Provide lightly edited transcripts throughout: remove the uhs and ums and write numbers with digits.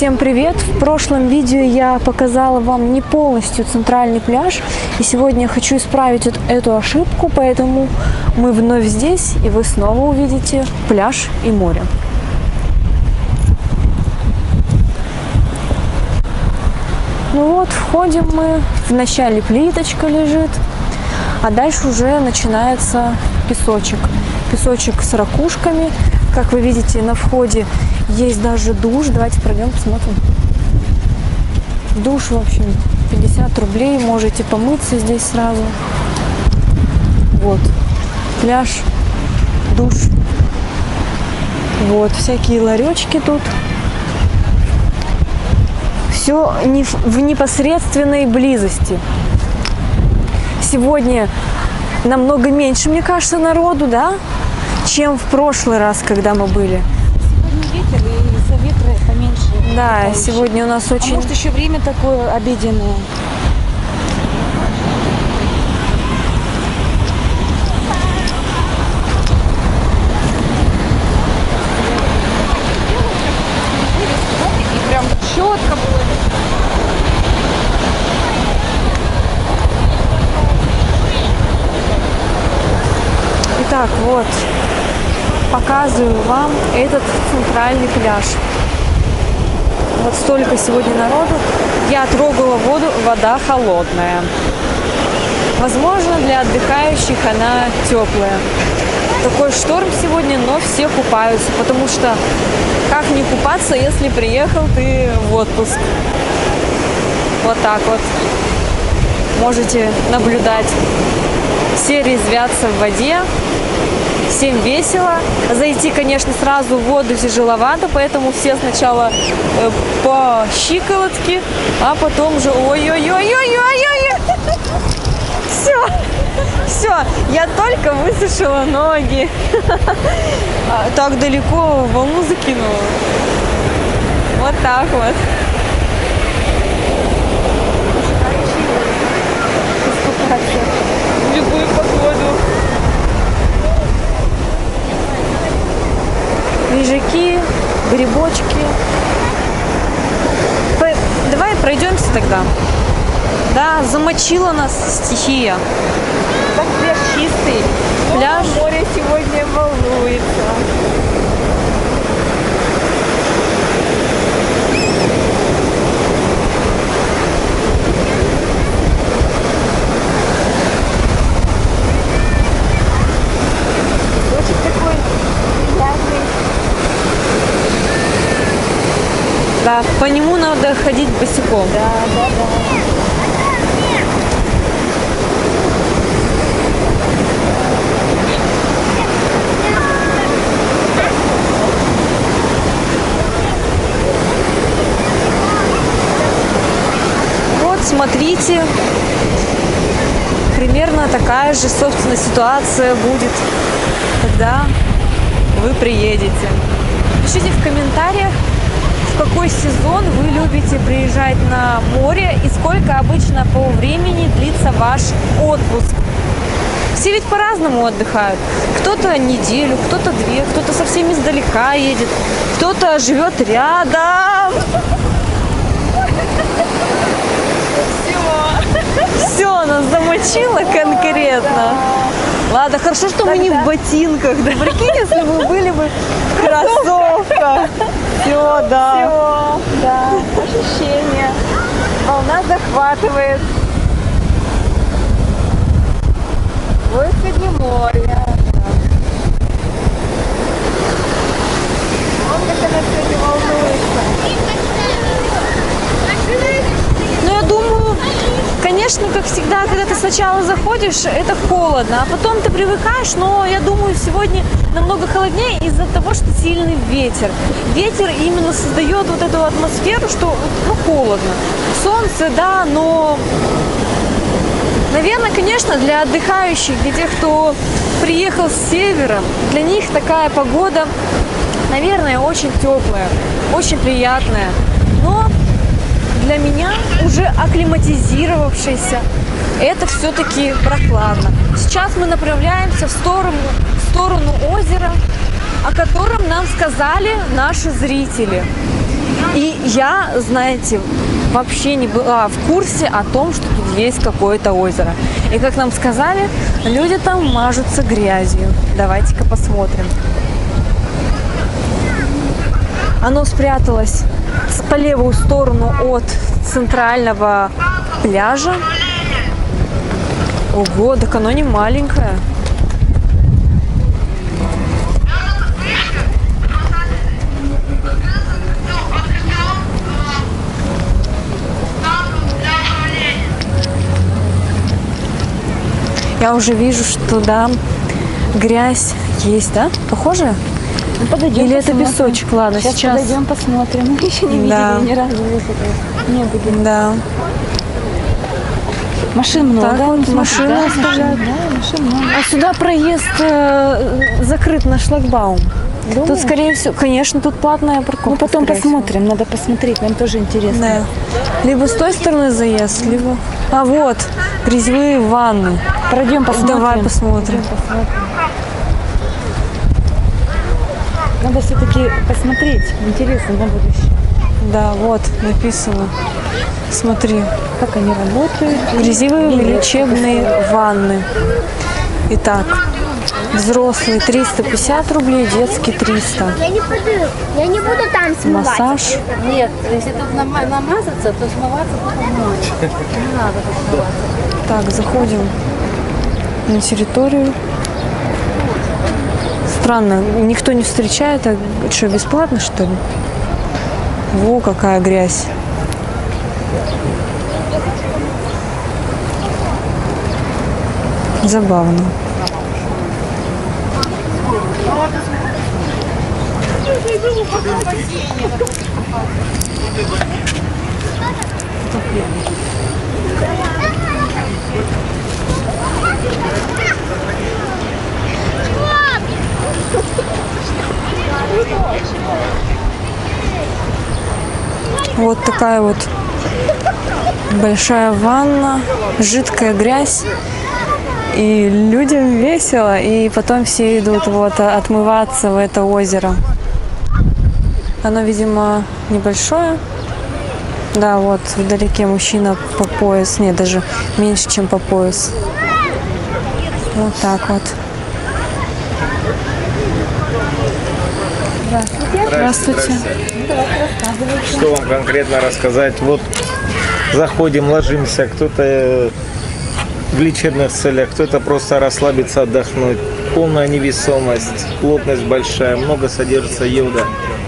Всем привет! В прошлом видео я показала вам не полностью центральный пляж, и сегодня я хочу исправить эту ошибку, поэтому мы вновь здесь, и вы снова увидите пляж и море. Ну вот, входим мы, вначале плиточка лежит, а дальше уже начинается песочек. Песочек с ракушками. Как вы видите, на входе есть даже душ. Давайте пройдем, посмотрим. Душ, в общем, 50 рублей. Можете помыться здесь сразу. Вот. Пляж, душ. Вот, всякие ларечки тут. Все в непосредственной близости. Сегодня намного меньше, мне кажется, народу, да, чем в прошлый раз, когда мы были. Сегодня ветер, и из-за ветра поменьше. Да, сегодня у нас очень... Может, еще время такое обеденное. И прям четко было. Итак, вот, показываю вам этот центральный пляж. Вот столько сегодня народу. Я трогала воду, вода холодная. Возможно, для отдыхающих она теплая. Такой шторм сегодня, но все купаются, потому что как не купаться, если приехал ты в отпуск? Вот так вот. Можете наблюдать. Все резвятся в воде. Всем весело. Зайти, конечно, сразу в воду тяжеловато, поэтому все сначала по щиколотке, а потом уже ой-ой-ой-ой-ой-ой. Все, я только высушила ноги. Так далеко волну закинула. Вот так вот. В любую погоду. Лежаки, грибочки. Давай пройдемся тогда. Да, замочила нас стихия. Так пляж чистый. Пляж. Море сегодня волнуется. Да, по нему надо ходить босиком. Да. Вот, смотрите, примерно такая же, собственно, ситуация будет, когда вы приедете. Пишите в комментариях, в какой сезон вы любите приезжать на море и сколько обычно по времени длится ваш отпуск. Все ведь по-разному отдыхают. Кто-то неделю, кто-то две, кто-то совсем издалека едет, кто-то живет рядом. Все, нас замочило конкретно. Ладно, хорошо, что мы не в ботинках. Да, прикинь, если мы были бы в кроссовках. Все, да. Все, да, ощущение. Волна захватывает. Вот сегодня море. Вот как она сегодня волнуется. Ну, я думаю, конечно, как всегда, когда ты сначала заходишь, это холодно, а потом ты привыкаешь, но я думаю, сегодня намного холоднее из-за того, что сильный ветер. Ветер именно создает вот эту атмосферу, что холодно. Солнце, да, но, наверное, конечно, для отдыхающих, для тех, кто приехал с севера, для них такая погода, наверное, очень теплая, очень приятная. Но для меня, уже акклиматизировавшейся, это все-таки прохладно. Сейчас мы направляемся в сторону озера, о котором нам сказали наши зрители. И я, знаете, вообще не была в курсе о том, что тут есть какое-то озеро. И как нам сказали, люди там мажутся грязью. Давайте-ка посмотрим. Оно спряталось по левую сторону от центрального пляжа. Ого, так оно не маленькое. Я уже вижу, что да, грязь есть, да? Похоже? Ну, подойдем, или это посмотрим. песочек? Ладно, сейчас. Подойдем, посмотрим. Мы еще не Да. видели ни разу. Не будем. Да. Машин много. Так вот, машины Да, оставляют. Да, машин много. А сюда проезд закрыт на шлагбаум. Думаешь? Тут, скорее всего, конечно, тут платная парковка. Ну, потом скорее всего. посмотрим. Надо посмотреть. Нам тоже интересно. Да. Либо с той стороны заезд, либо... А вот, грязевые ванны. Пройдем, посмотрим. Давай посмотрим. Пойдем посмотрим. Надо все-таки посмотреть. Интересно на будущее. Да, вот, написано. Смотри. Как они работают. Грязевые лечебные ванны. Итак, взрослые 350 рублей, детский 300. Я не буду там смываться. Массаж. Нет, если тут намазаться, то смываться потом ночью. Не надо тут смываться. Так, заходим на территорию. Странно, никто не встречает. А что, бесплатно, что ли? Во, какая грязь. Забавно. Вот такая вот большая ванна, жидкая грязь. И людям весело, и потом все идут вот отмываться в это озеро. Оно, видимо, небольшое. Да, вот вдалеке мужчина по пояс, нет, даже меньше, чем по пояс. Вот так вот. Здравствуйте. Что вам конкретно рассказать? Вот заходим, ложимся, кто-то в лечебных целях, кто-то просто расслабиться, отдохнуть. Полная невесомость, плотность большая, много содержится йода.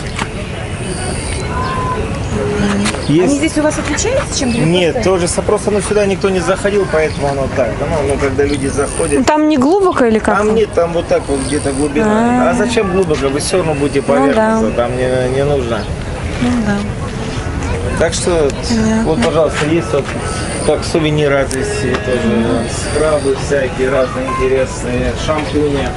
Они Есть... здесь у вас отличаются чем-то? Нет, тоже просто сюда никто не заходил, поэтому оно так. Ну, когда люди заходят, Там не глубоко или как? там нет, там вот так вот где-то глубина. А зачем глубоко? Вы все равно будете поверхностно, там не нужно. Ну да. Так что, вот, пожалуйста, есть вот как сувениры отвезти, тоже скрабы всякие разные интересные, шампуни.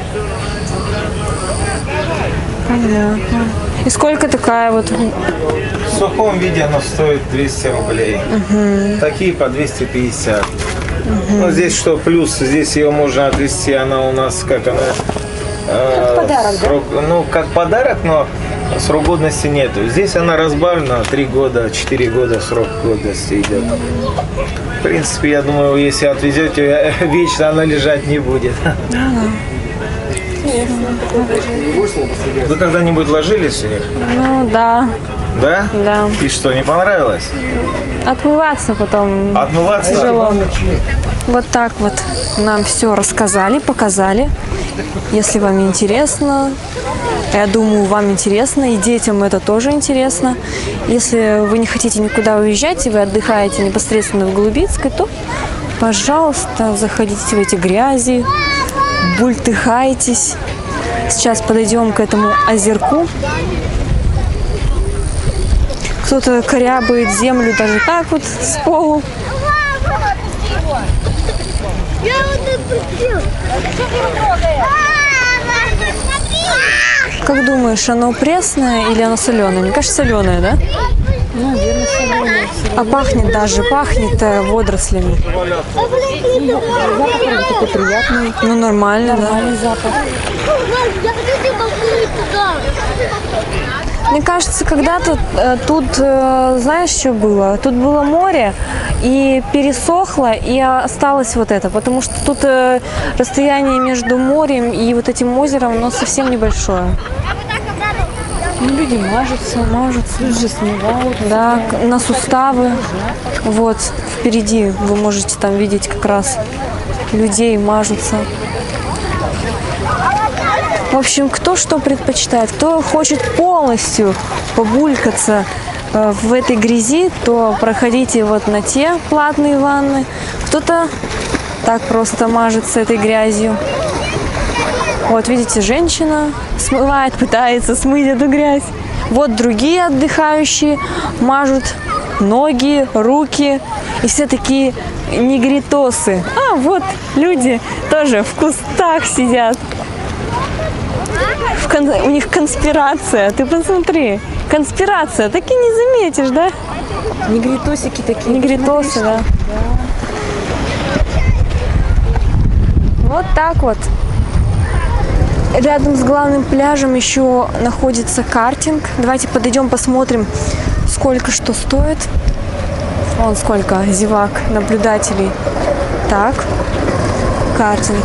Понятно. И сколько такая вот? В сухом виде оно стоит 200 рублей. Такие по 250. Ну, здесь что плюс, здесь ее можно отвезти, она у нас как она... подарок, срок, ну, как подарок, но срок годности нету. Здесь она разбавлена 3 года, 4 года срок годности идет. В принципе, я думаю, если отвезете, вечно она лежать не будет. Вы когда-нибудь ложились у них? Ну да, Да? да. И что, не понравилось? Отмываться потом Отмываться? тяжело. Вот так вот нам все рассказали, показали. Если вам интересно, я думаю, вам интересно, и детям это тоже интересно. Если вы не хотите никуда уезжать, и вы отдыхаете непосредственно в Голубицкой, то, пожалуйста, заходите в эти грязи, бультыхайтесь. Сейчас подойдем к этому озерку. Кто-то корябает землю даже так вот с полу. Я его отпустил. Как думаешь, оно пресное или оно соленое? Мне кажется, соленое, да? Наверное, соленые. А пахнет даже, пахнет водорослями. Запах такой приятный. Ну, нормально, да. Нормальный запах. Я хочу попасть туда. Мне кажется, когда-то тут, знаешь, что было? Тут было море, и пересохло, и осталось вот это. Потому что тут расстояние между морем и вот этим озером, оно совсем небольшое. Ну, люди мажутся, тут же смывают. Да, на суставы. Вот, впереди вы можете там видеть как раз людей мажутся. В общем, кто что предпочитает. Кто хочет полностью побулькаться в этой грязи, то проходите вот на те платные ванны. Кто-то так просто мажется этой грязью. Вот, видите, женщина смывает, пытается смыть эту грязь. Вот другие отдыхающие мажут ноги, руки. И все такие негритосы. А, вот люди тоже в кустах сидят. У них конспирация. Ты посмотри. Конспирация. Так и не заметишь, да? Негритосики такие. Негритосы, да. Вот так вот. Рядом с главным пляжем еще находится картинг. Давайте подойдем, посмотрим, сколько что стоит. Вон сколько зевак, наблюдателей. Так, картинг.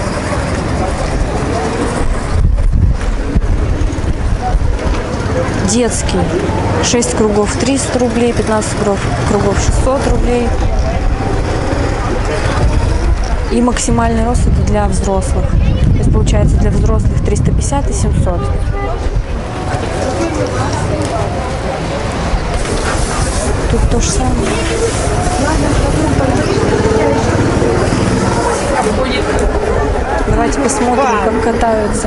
Детский. 6 кругов 300 рублей, 15 кругов 600 рублей. И максимальный рост это для взрослых. То есть получается для взрослых 350 и 700. Тут то же самое. Давайте посмотрим, как катаются.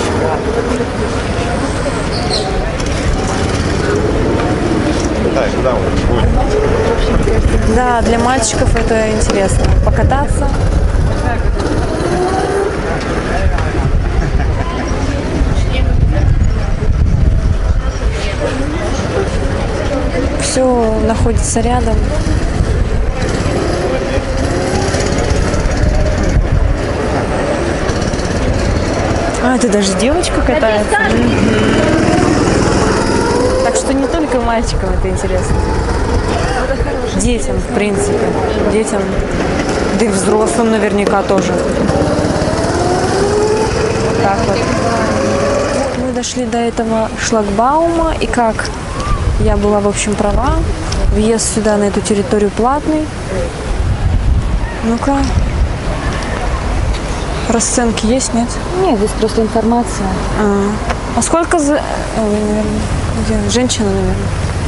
Да, для мальчиков это интересно. Покататься. Все находится рядом. А, это даже девочка катается. Так что не только мальчикам это интересно. Детям, в принципе. Детям, да и взрослым наверняка тоже. Вот так вот. Мы дошли до этого шлагбаума, и как я была, в общем, права, въезд сюда, на эту территорию, платный. Ну-ка. Расценки есть, нет? Нет, здесь просто информация. А сколько за... наверное, женщина, наверное.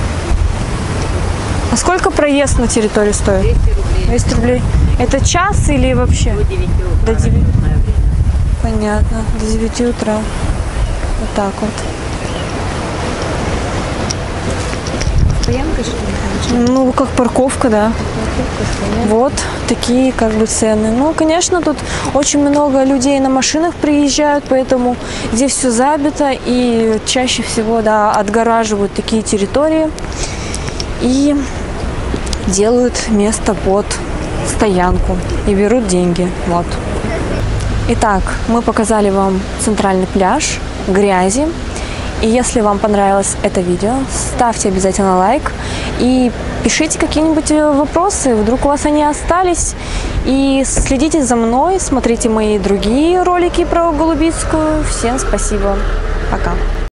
А сколько проезд на территорию стоит? 200 рублей. 200 рублей. Это час или вообще? До 9 утра. До 9. Понятно. До 9 утра. Вот так вот. Стоянка, что ли? Ну, как парковка, да. Вот такие как бы цены. Ну, конечно, тут очень много людей на машинах приезжают, поэтому здесь все забито, и чаще всего, да, отгораживают такие территории и делают место под стоянку и берут деньги. Вот. Итак, мы показали вам центральный пляж, грязи. И если вам понравилось это видео, ставьте обязательно лайк и пишите какие-нибудь вопросы, вдруг у вас они остались. И следите за мной, смотрите мои другие ролики про Голубицкую. Всем спасибо. Пока.